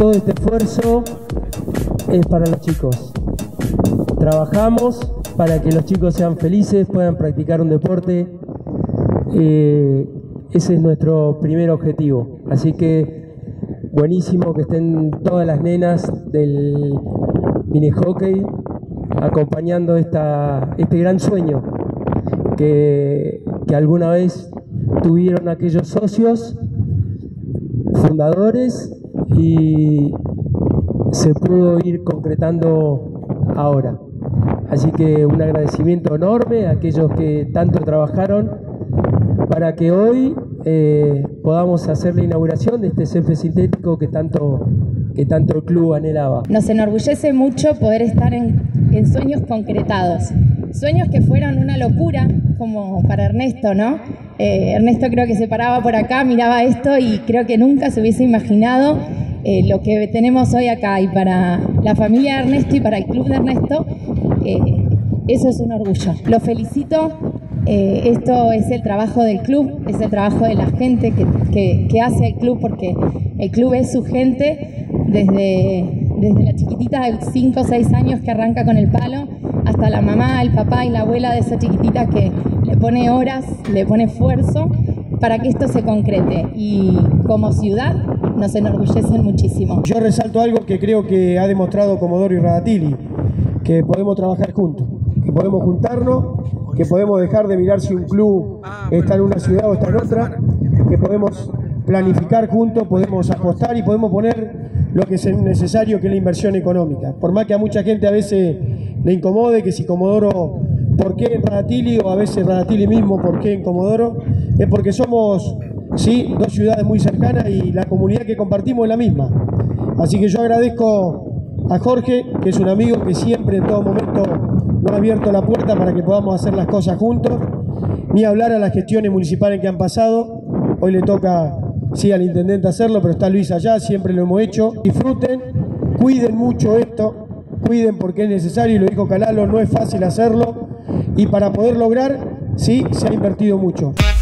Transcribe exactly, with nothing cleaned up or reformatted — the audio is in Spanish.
todo este esfuerzo es para los chicos. Trabajamos para que los chicos sean felices, puedan practicar un deporte. Eh, ese es nuestro primer objetivo. Así que buenísimo que estén todas las nenas del mini hockey acompañando esta, este gran sueño que, que alguna vez tuvieron aquellos socios fundadores y se pudo ir concretando ahora. Así que un agradecimiento enorme a aquellos que tanto trabajaron para que hoy eh, podamos hacer la inauguración de este césped sintético que tanto, que tanto el club anhelaba. Nos enorgullece mucho poder estar en, en sueños concretados, sueños que fueron una locura como para Ernesto, ¿no? Eh, Ernesto creo que se paraba por acá, miraba esto y creo que nunca se hubiese imaginado eh, lo que tenemos hoy acá. Y para la familia de Ernesto y para el club de Ernesto, eh, eso es un orgullo. Lo felicito. Eh, esto es el trabajo del club, es el trabajo de la gente que, que, que hace el club, porque el club es su gente desde, desde la chiquitita de cinco o seis años que arranca con el palo hasta la mamá, el papá y la abuela de esa chiquitita que le pone horas, le pone esfuerzo para que esto se concrete, y como ciudad nos enorgullecen muchísimo. Yo resalto algo que creo que ha demostrado Comodoro y Radatili, que podemos trabajar juntos, que podemos juntarnos, que podemos dejar de mirar si un club está en una ciudad o está en otra, que podemos planificar juntos, podemos apostar y podemos poner lo que es necesario, que es la inversión económica. Por más que a mucha gente a veces le incomode que si Comodoro, ¿por qué en Radatili? O a veces Radatili mismo, ¿por qué en Comodoro? Es porque somos, sí, dos ciudades muy cercanas y la comunidad que compartimos es la misma. Así que yo agradezco a Jorge, que es un amigo que siempre en todo momento nos ha abierto la puerta para que podamos hacer las cosas juntos, ni hablar a las gestiones municipales que han pasado. Hoy le toca, sí, al intendente hacerlo, pero está Luis allá, siempre lo hemos hecho. Disfruten, cuiden mucho esto, cuiden porque es necesario, y lo dijo Calalo, no es fácil hacerlo, y para poder lograr, sí, se ha invertido mucho.